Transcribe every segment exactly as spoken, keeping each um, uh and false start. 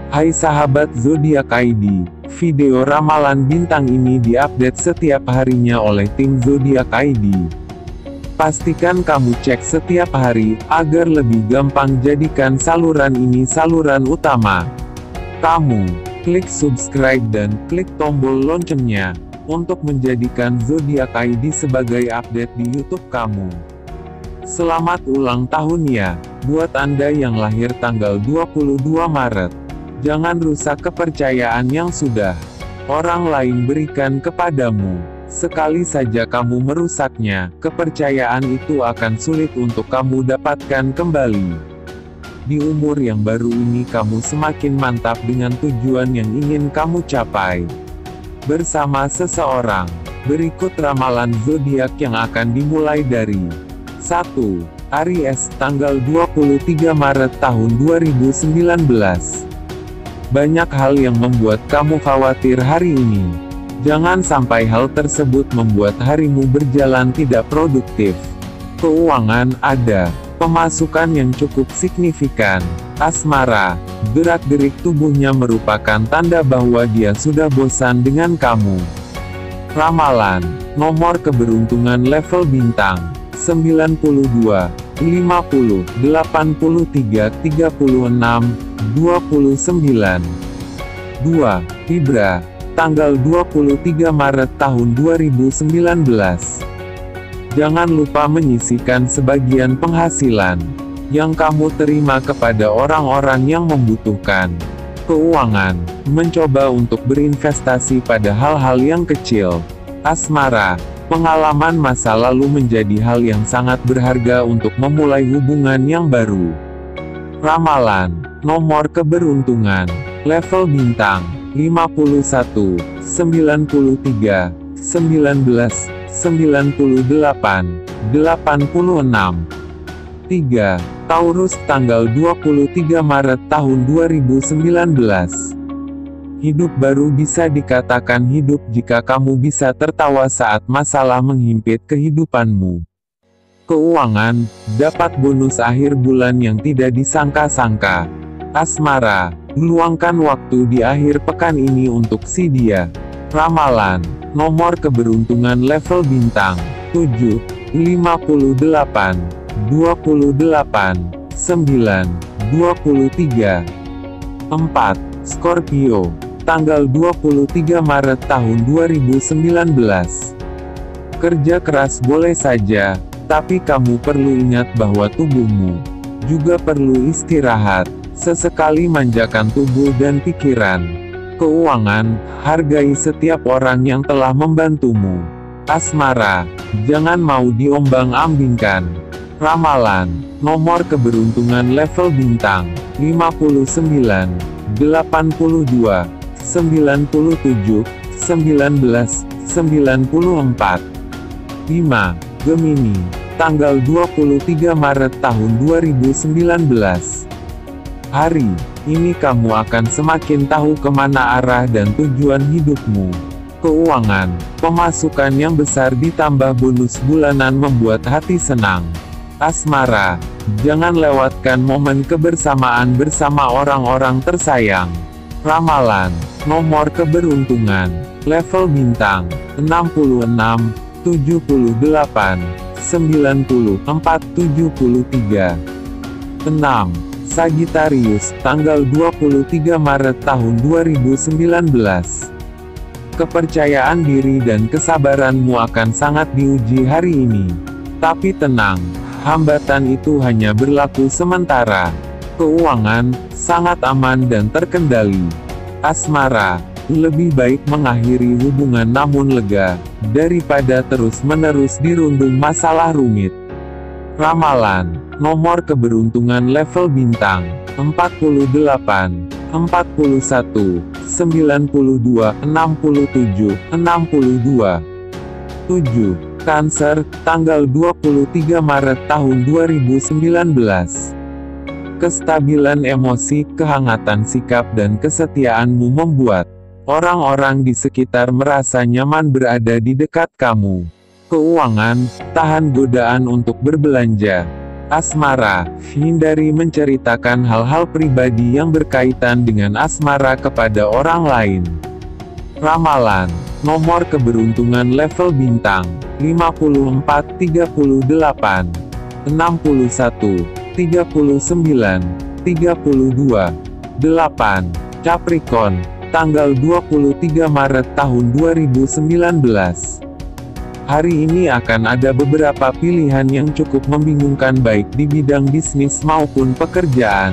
Hai sahabat zodiak I D, video ramalan bintang ini diupdate setiap harinya oleh tim zodiak I D. Pastikan kamu cek setiap hari, agar lebih gampang jadikan saluran ini saluran utama. Kamu, klik subscribe dan klik tombol loncengnya, untuk menjadikan zodiak I D sebagai update di YouTube kamu. Selamat ulang tahun ya, buat Anda yang lahir tanggal dua puluh dua Maret. Jangan rusak kepercayaan yang sudah orang lain berikan kepadamu. Sekali saja kamu merusaknya, kepercayaan itu akan sulit untuk kamu dapatkan kembali. Di umur yang baru ini kamu semakin mantap dengan tujuan yang ingin kamu capai. Bersama seseorang, berikut ramalan zodiak yang akan dimulai dari satu. Aries, tanggal dua puluh tiga Maret tahun dua ribu sembilan belas. Banyak hal yang membuat kamu khawatir hari ini. Jangan sampai hal tersebut membuat harimu berjalan tidak produktif. Keuangan, ada pemasukan yang cukup signifikan. Asmara, gerak-gerik tubuhnya merupakan tanda bahwa dia sudah bosan dengan kamu. Ramalan, nomor keberuntungan level bintang, sembilan puluh dua, lima puluh, delapan puluh tiga, tiga puluh enam, dua puluh sembilan. dua. Libra, tanggal dua puluh tiga Maret tahun dua ribu sembilan belas. Jangan lupa menyisihkan sebagian penghasilan yang kamu terima kepada orang-orang yang membutuhkan. Keuangan, mencoba untuk berinvestasi pada hal-hal yang kecil. Asmara, pengalaman masa lalu menjadi hal yang sangat berharga untuk memulai hubungan yang baru. Ramalan, nomor keberuntungan, level bintang, lima puluh satu, sembilan puluh tiga, sembilan belas, sembilan puluh delapan, delapan puluh enam. tiga. Taurus, tanggal dua puluh tiga Maret tahun dua ribu sembilan belas. Hidup baru bisa dikatakan hidup jika kamu bisa tertawa saat masalah menghimpit kehidupanmu. Keuangan, dapat bonus akhir bulan yang tidak disangka-sangka. Asmara, luangkan waktu di akhir pekan ini untuk si dia. Ramalan, nomor keberuntungan level bintang, tujuh, lima puluh delapan, dua puluh delapan, sembilan, dua puluh tiga. empat. Scorpio, tanggal dua puluh tiga Maret tahun dua ribu sembilan belas. Kerja keras boleh saja, tapi kamu perlu ingat bahwa tubuhmu juga perlu istirahat. Sesekali manjakan tubuh dan pikiran. Keuangan, hargai setiap orang yang telah membantumu. Asmara, jangan mau diombang-ambingkan. Ramalan, nomor keberuntungan level bintang, lima puluh sembilan, delapan puluh dua, sembilan puluh tujuh, sembilan belas, sembilan puluh empat. lima. Gemini, tanggal dua puluh tiga Maret tahun dua ribu sembilan belas. Hari ini kamu akan semakin tahu kemana arah dan tujuan hidupmu. Keuangan, pemasukan yang besar ditambah bonus bulanan membuat hati senang. Asmara, jangan lewatkan momen kebersamaan bersama orang-orang tersayang. Ramalan, nomor keberuntungan, level bintang, enam puluh enam, tujuh puluh delapan, sembilan puluh empat, tujuh puluh tiga. enam. Sagittarius, tanggal dua puluh tiga Maret tahun dua ribu sembilan belas. Kepercayaan diri dan kesabaranmu akan sangat diuji hari ini. Tapi tenang, hambatan itu hanya berlaku sementara. Keuangan, sangat aman dan terkendali. Asmara, lebih baik mengakhiri hubungan namun lega, daripada terus-menerus dirundung masalah rumit. Ramalan, nomor keberuntungan level bintang, empat puluh delapan, empat puluh satu, sembilan puluh dua, enam puluh tujuh, enam puluh dua. tujuh. Cancer, tanggal dua puluh tiga Maret tahun dua ribu sembilan belas. Kestabilan emosi, kehangatan sikap dan kesetiaanmu membuat orang-orang di sekitar merasa nyaman berada di dekat kamu. Keuangan, tahan godaan untuk berbelanja. Asmara, hindari menceritakan hal-hal pribadi yang berkaitan dengan asmara kepada orang lain. Ramalan, nomor keberuntungan level bintang, lima puluh empat, tiga puluh delapan, enam puluh satu, tiga puluh sembilan, tiga puluh dua, delapan, Capricorn, tanggal dua puluh tiga Maret tahun dua ribu sembilan belas. Hari ini akan ada beberapa pilihan yang cukup membingungkan baik di bidang bisnis maupun pekerjaan.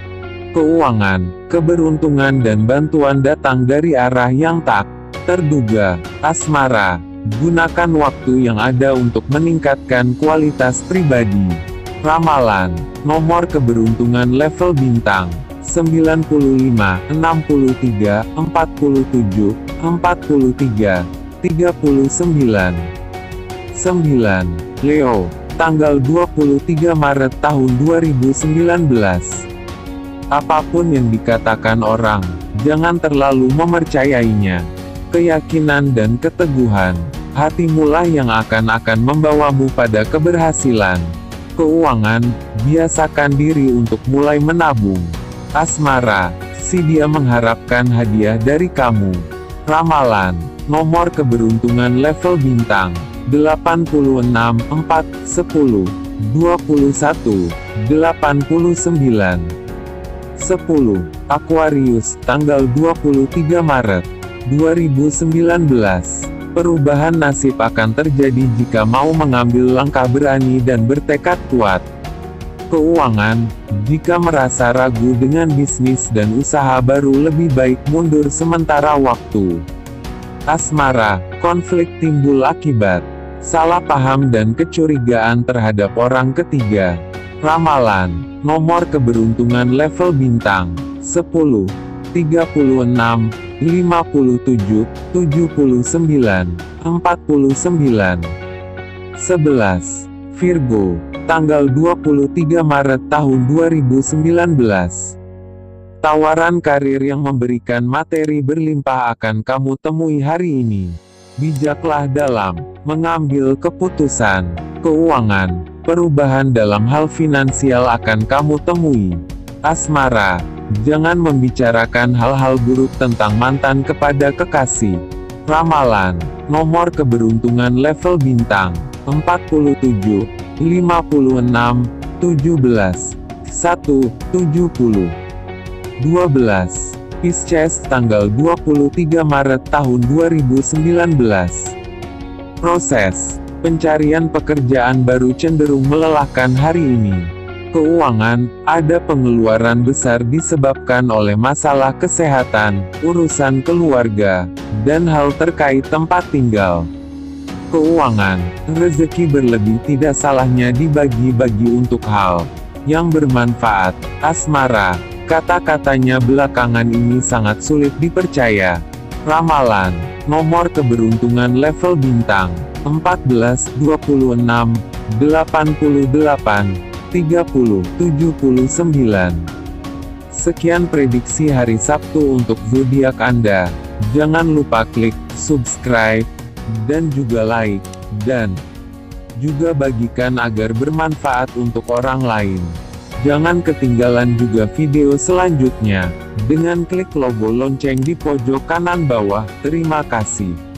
Keuangan, keberuntungan dan bantuan datang dari arah yang tak terduga. Asmara, gunakan waktu yang ada untuk meningkatkan kualitas pribadi. Ramalan, nomor keberuntungan level bintang, sembilan puluh lima, enam puluh tiga, empat puluh tujuh, empat puluh tiga, tiga puluh sembilan. sembilan. Leo, tanggal dua puluh tiga Maret tahun dua ribu sembilan belas. Apapun yang dikatakan orang, jangan terlalu mempercayainya. Keyakinan dan keteguhan, hatimulah yang akan-akan membawamu pada keberhasilan. Keuangan, biasakan diri untuk mulai menabung. Asmara, si dia mengharapkan hadiah dari kamu. Ramalan, nomor keberuntungan level bintang, delapan puluh enam, empat, sepuluh, dua puluh satu, delapan puluh sembilan. sepuluh. Aquarius, tanggal dua puluh tiga Maret dua ribu sembilan belas. Perubahan nasib akan terjadi jika mau mengambil langkah berani dan bertekad kuat. Keuangan, jika merasa ragu dengan bisnis dan usaha baru lebih baik mundur sementara waktu. Asmara, konflik timbul akibat salah paham dan kecurigaan terhadap orang ketiga. Ramalan, nomor keberuntungan level bintang, sepuluh, tiga puluh enam, lima puluh tujuh, tujuh puluh sembilan, empat puluh sembilan. sebelas. Virgo, tanggal dua puluh tiga Maret tahun dua ribu sembilan belas. Tawaran karir yang memberikan materi berlimpah akan kamu temui hari ini. Bijaklah dalam mengambil keputusan. Keuangan, perubahan dalam hal finansial akan kamu temui. Asmara, jangan membicarakan hal-hal buruk tentang mantan kepada kekasih. Ramalan, nomor keberuntungan level bintang, empat puluh tujuh, lima puluh enam, tujuh belas, satu, tujuh puluh. dua belas. Pisces, tanggal dua puluh tiga Maret tahun dua ribu sembilan belas. Proses pencarian pekerjaan baru cenderung melelahkan hari ini. Keuangan, ada pengeluaran besar disebabkan oleh masalah kesehatan, urusan keluarga, dan hal terkait tempat tinggal. Keuangan, rezeki berlebih tidak salahnya dibagi-bagi untuk hal yang bermanfaat. Asmara, kata-katanya belakangan ini sangat sulit dipercaya. Ramalan, nomor keberuntungan level bintang, empat belas, dua puluh enam, delapan puluh delapan, tiga puluh, tujuh puluh sembilan. Sekian prediksi hari Sabtu untuk zodiak Anda. Jangan lupa klik subscribe, dan juga like, dan juga bagikan agar bermanfaat untuk orang lain. Jangan ketinggalan juga video selanjutnya, dengan klik logo lonceng di pojok kanan bawah. Terima kasih.